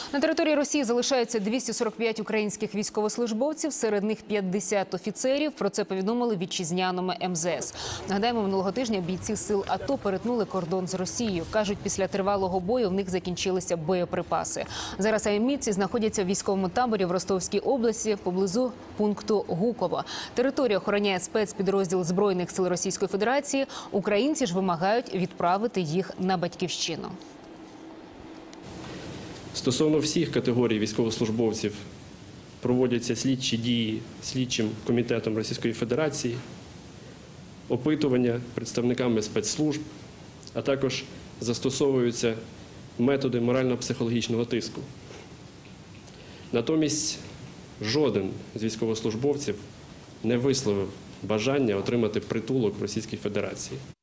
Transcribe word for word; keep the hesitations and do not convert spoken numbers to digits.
На території Росії залишаються двісті сорок п'ять українських військовослужбовців, серед них п'ятдесят офіцерів. Про це повідомили вітчизняному ем зе ес. Нагадаємо, минулого тижня бійці сил АТО перетнули кордон з Росією. Кажуть, після тривалого бою в них закінчилися боєприпаси. Зараз аймітці знаходяться в військовому таборі в Ростовській області поблизу пункту Гуково. Територію охороняє спецпідрозділ Збройних сил Російської Федерації. Українці ж вимагають відправити їх на батьківщину. Стосовно всіх категорій військовослужбовців проводяться слідчі дії слідчим комітетом Російської Федерації, опитування представниками спецслужб, а також застосовуються методи морально-психологічного тиску. Натомість жоден з військовослужбовців не висловив бажання отримати притулок в Російській Федерації.